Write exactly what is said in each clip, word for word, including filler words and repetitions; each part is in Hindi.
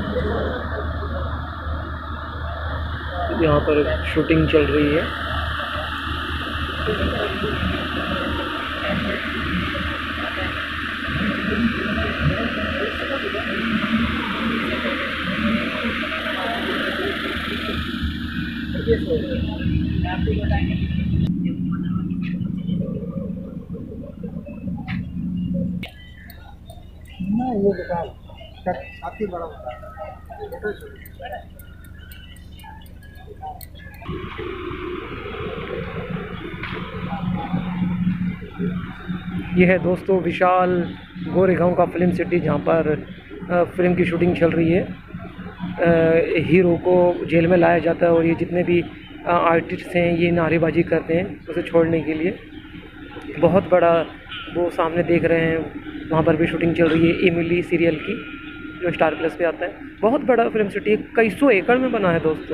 यहाँ पर शूटिंग चल रही है। ना ये दुकान काफी बड़ा होता है। ये है दोस्तों विशाल गोरेगांव का फिल्म सिटी, जहाँ पर फिल्म की शूटिंग चल रही है। हीरो को जेल में लाया जाता है और ये जितने भी आर्टिस्ट हैं ये नारेबाजी करते हैं उसे छोड़ने के लिए। बहुत बड़ा वो सामने देख रहे हैं, वहाँ पर भी शूटिंग चल रही है एमिली सीरियल की, जो स्टार प्लस पे आता है। बहुत बड़ा फिल्म सिटी, कई सौ एकड़ में बना है दोस्तों।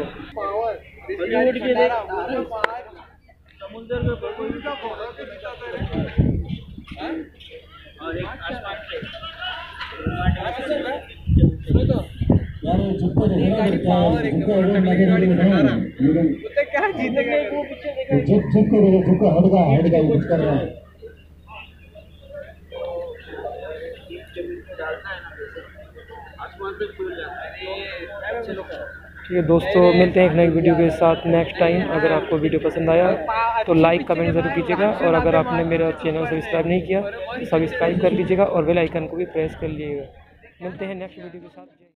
क्या जीतेगा वो पीछे चुप चुप करो, चुप का हट का हट का कुछ कर रहा है। ठीक है दोस्तों, मिलते हैं एक नई वीडियो के साथ नेक्स्ट टाइम। अगर आपको वीडियो पसंद आया तो लाइक कमेंट ज़रूर कीजिएगा, और अगर आपने मेरा चैनल सब्सक्राइब नहीं किया तो सब्सक्राइब कर लीजिएगा और बेल आइकन को भी प्रेस कर लीजिएगा। मिलते हैं नेक्स्ट वीडियो के साथ।